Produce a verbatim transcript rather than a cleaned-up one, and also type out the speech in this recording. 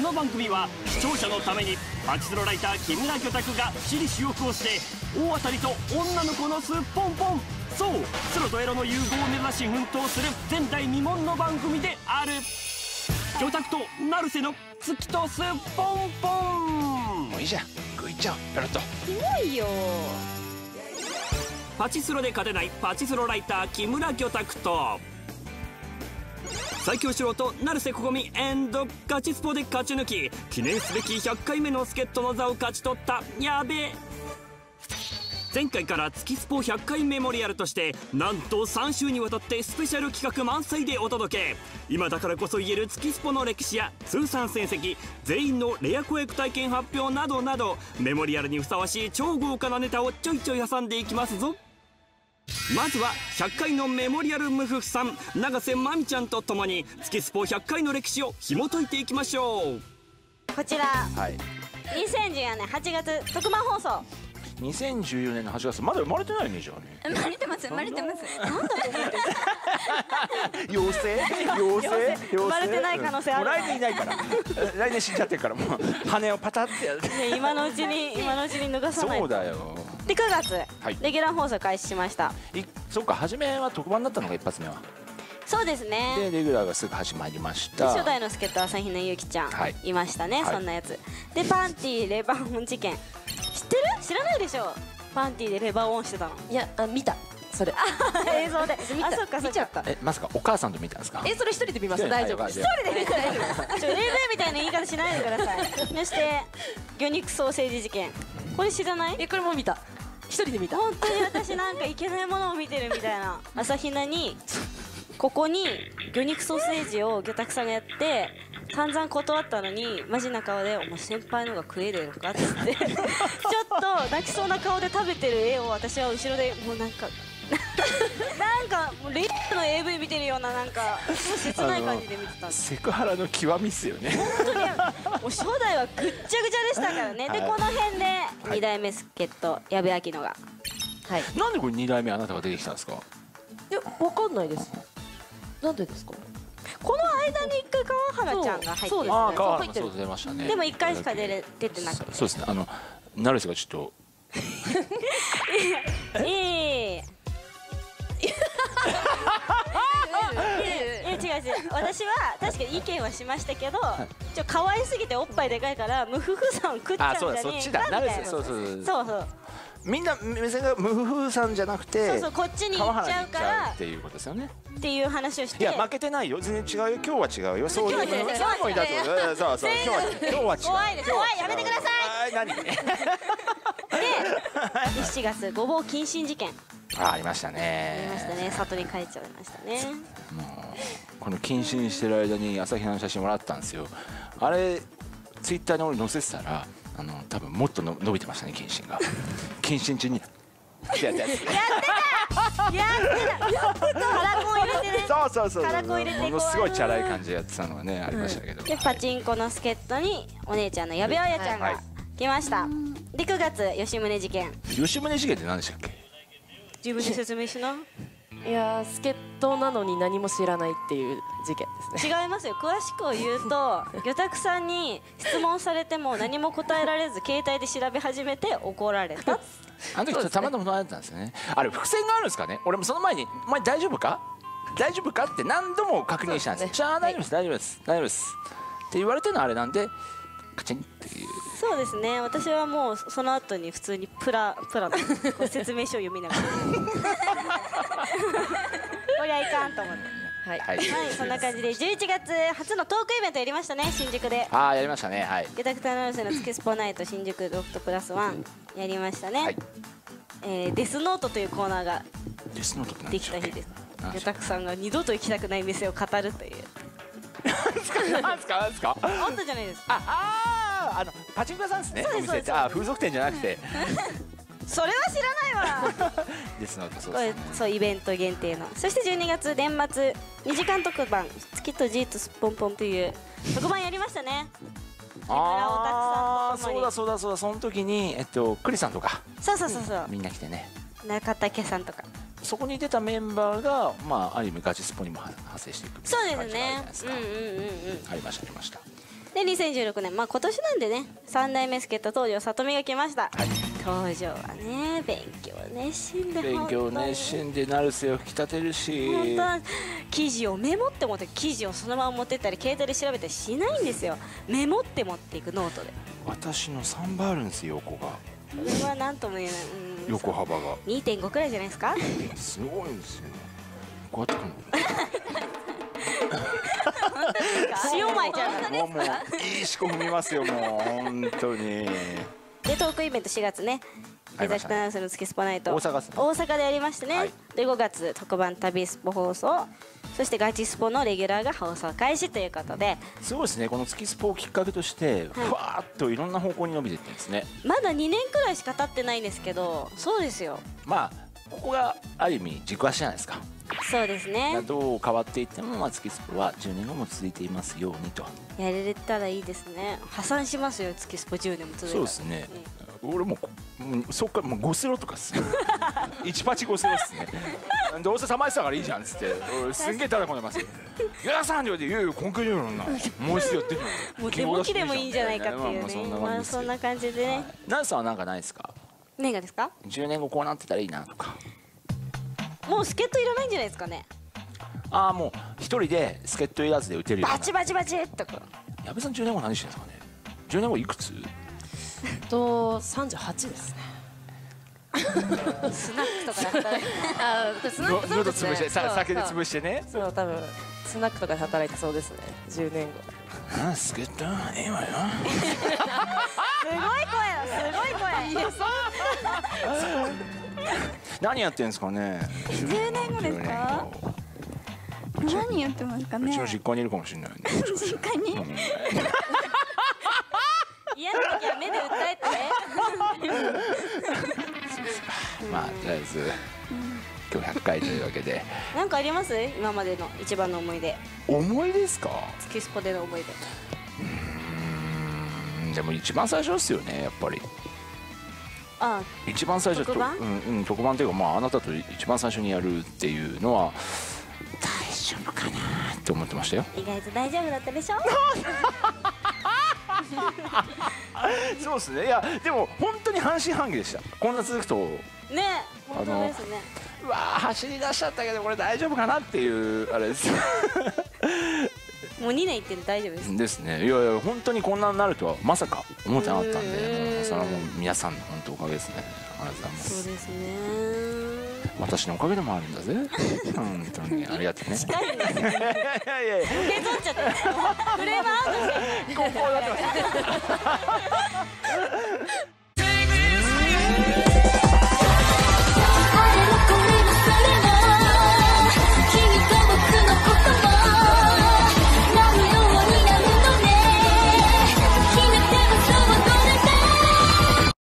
の番組は視聴者のためにパチスロライター木村魚拓が私利私欲をして大当たりと女の子のすっぽんぽん、そうスロとエロの融合を目指し奮闘する前代未聞の番組である。魚拓と成瀬の月とすっぽんぽん。 もういいじゃん、食いっちゃおうペロッと。 すごいよ。 パチスロで勝てないパチスロライター木村魚拓と最強素人成瀬ここみエンドガチスポで勝ち抜き記念すべきひゃっかいめの助っ人の座を勝ち取ったやべえ。前回から月スポひゃっかいメモリアルとしてなんとさん週にわたってスペシャル企画満載でお届け。今だからこそ言える月スポの歴史や通算戦績、全員のレア子役体験発表などなどメモリアルにふさわしい超豪華なネタをちょいちょい挟んでいきますぞ。まずはひゃっかいのメモリアル無夫婦さん永瀬まみちゃんとともに月スポひゃっかいの歴史を紐解いていきましょう。 こちら、 はい、 にせんじゅうよねんはちがつ特番放送。 にせんじゅうよねんのはちがつ、まだ生まれてないねじゃあね。 生まれてます生まれてます。 なんだと思って妖精妖精生まれてない可能性ある。 もう来年いないから来年死んじゃってるからもう羽をパタってやる。 ね、今のうちに今のうちに脱がさないと。 そうだよ。 でくがつ、 はい、 レギュラー放送開始しました。 いそうか、初めは特番だったのが一発目は。 そうですね。 でレギュラーがすぐ始まりました。 初代の助っ人朝比奈ゆきちゃん、はい、いましたね、はい、そんなやつでパンティーレバーオン事件知ってる？知らないでしょ。パンティーでレバーオンしてたの。 いや、あ、見たそれ映像で。 見た、 あ、そっかそっか。 え、まさかお母さんと見たんですか？ え、それ一人で見ました。大丈夫。 一人で見たらいい。ちょ エーブイ みたいな言い方しないでください。そして魚肉ソーセージ事件、これ知らない？ え、これも見た。一人で見た。 本当に私なんかいけないものを見てるみたいな。朝比奈にここに魚肉ソーセージを魚拓さんがやって散々断ったのにマジな顔で「お前先輩のが食えるのか?」って言ってちょっと泣きそうな顔で食べてる絵を私は後ろでもうなんかなんかもうレイの エーブイ 見てるようななんか切ない感じで見てたんです。 セクハラの極みっすよね。 本当にもう初代はぐっちゃぐちゃでしたからね。でこの辺でにだいめ助っ人矢部明乃が、 はい、 なんでこれにだいめあなたが出てきたんですか？ いや、わかんないです。なんでですか？ この間に一回川原ちゃんが入ってる。 ああ、川原もそう出ましたね。 でも一回しか出れ出てなくて。 そうですね。あの成瀬がちょっといいえ違う違う、私は確かに意見はしましたけど、ちょ可愛すぎておっぱいでかいから無夫婦さん食っちゃうんじゃねえかみたいな。 そうそうそうそう、 みんな目線が無夫婦さんじゃなくて、 そうそうこっちに行っちゃうからっていうことですよね。 っていう話をして、 いや負けてないよ、全然違うよ、今日は違うよ、そういう今日は違う最後にだと、そうそう、今日は今日は違う。 怖いです、怖い、やめてください。 何？ でしちがつごぼう謹慎事件ありましたね。 ありましたね。里に帰っちゃいましたね。 もうこの謹慎してる間に朝日奈の写真もらったんですよ。あれツイッターに俺載せてたら、あの多分もっとの伸びてましたね、謹慎が。謹慎中にやってたやつ。やってたやってたカラコン入れてね。そうそうそう、カラコン入れてものすごいチャラい感じでやってたのがね、ありましたけど。 でパチンコの助っ人にお姉ちゃんの矢部彩ちゃんが来ました。でくがつ吉宗事件。 吉宗事件って何でしたっけ？ 自分で説明しな。 いや、助っ人なのに何も知らないっていう事件ですね。 違いますよ。詳しくを言うと魚拓さんに質問されても何も答えられず携帯で調べ始めて怒られた。 あの時たまたま隣だったんですよね。あれ伏線があるんですかね。俺もその前に「お前大丈夫か大丈夫か?」って何度も確認したんですよ。じゃあ大丈夫です大丈夫です大丈夫ですって言われてるのあれなんでカチンっていう。 そうですね。私はもうその後に普通にプラプラのこう説明書を読みながらこりゃいかんと思って。はい、はい、そんな感じでじゅういちがつ初のトークイベントやりましたね、新宿で。 ああ、やりましたね。はい。 魚拓と成瀬の月スポナイト新宿ロフトプラスワンやりましたね。はい、えー、デスノートというコーナーがデスノートって何ででしたっけ？ きた日です。魚拓さんが二度と行きたくない店を語るという。 なんですかなんですかなんですか。 あったじゃないですか。 ああ、あのパチンコ屋さんですね。お店って、あ、風俗店じゃなくて。 それは知らないわ。 ですので、そうこれですね。 そうイベント限定の。そしてじゅうにがつ年末にじかん特番月と G とすっぽんぽんという特番やりましたね。 ああ、そうだそうだそうだ、その時にえっとクリさんとか。 そうそうそうそう。 みんな来てね。 中竹さんとか。 そこに出たメンバーが、まあ、ある意味ガチスポにも派生していくそうですね。 うんうんうんうん。ありましたありました。 でにせんじゅうろくねん、まあ今年なんでね、さんだいめ助っ人東條さとみが来ました。東條はね、勉強熱心で、 勉強熱心で成瀬を引き立てるし、 本当は記事をメモって持って、記事をそのまま持ってったり携帯で調べたりしないんですよ。メモって持っていくノートで。 私のさんばいあるんですよ、横が。 これは何とも言えない。うん、 横幅がにてんご くらいじゃないですか。 すごいんですよ。こうやってくる塩巻いちゃうからもうもういいしこ踏みますよ、もう本当に。 でトークイベントしがつね、目指しありましたねたナウスの月スポナイト大阪っすね大阪でやりましてね、 はいでごがつ特番旅スポ放送、そしてガチスポのレギュラーが放送開始ということで、 すごいですね、この月スポをきっかけとしてふわーっといろんな方向に伸びていってるんですね。 まだにねんくらいしか経ってないんですけど、そうですよ、 まあここがある意味軸足じゃないですか。 そうですね、 どう変わっていっても、まあ、月スポはじゅうねんごも続いていますようにと。 やれたらいいですね。破産しますよ、月スポじゅうねんも続いたら。 そうですね、俺もうもうそっからもうごスロとかっすいちパチごスロっすね。どうせさまいてたからいいじゃんっつって俺すんげえ叩かれますよ。皆さんで言うよコンクリートなもう一度やってるもうデモ機でもいいんじゃないかっていうね、まあそんな感じでね。 ナンさんはなんかないですか？ 何がですか？ じゅうねんごこうなってたらいいなとか。 もう助っ人いらないんじゃないですかね。 ああ、もう一人で助っ人いらずで打てるような。 バチバチバチっとか。 矢部さんじゅうねんご何してるんですかね。じゅうねんごいくつ？ とさんじゅうはちですね。 スナックとかだったらあー、スナックそうですね。 喉潰してさそう酒で潰してね。 そう、そう多分スナックとかで働いてそうですね。じゅうねんご。 ああ、助っ人ええわよ。 すごい声だ、すごい声。 何やってんですかね。 じゅうねんごですか？何やってますかね。 うちの実家にいるかもしれないね。 実家に。 嫌な時は目で訴えて。 まあとりあえず今日ひゃっかいというわけで。 なんかあります？今までの一番の思い出。 思いですか？ 月スポでの思い出。 うーん、でも一番最初ですよね、やっぱり。 ああ、 一番最初と特番うんうん、特番というか、まああなたと一番最初にやるっていうのは大丈夫かなって思ってましたよ。 意外と大丈夫だったでしょ。 そうですね。いやでも本当に半信半疑でした。こんな続くとね、本当ですね。 うわー走り出しちゃったけどこれ大丈夫かなっていうあれですもうにねんいってる大丈夫です。 ですね。いやいや本当にこんなになるとはまさか思ってなかったんうで、 ーんもうそれはもう皆さんの本当おかげですね。ありがとうございます。 そうですね。 私のおかげでもあるんだぜ。本当にありがとうね。 近いんですよ。 いやいやいや受け取っちゃった。フレームアウトしてる。 こうなってます。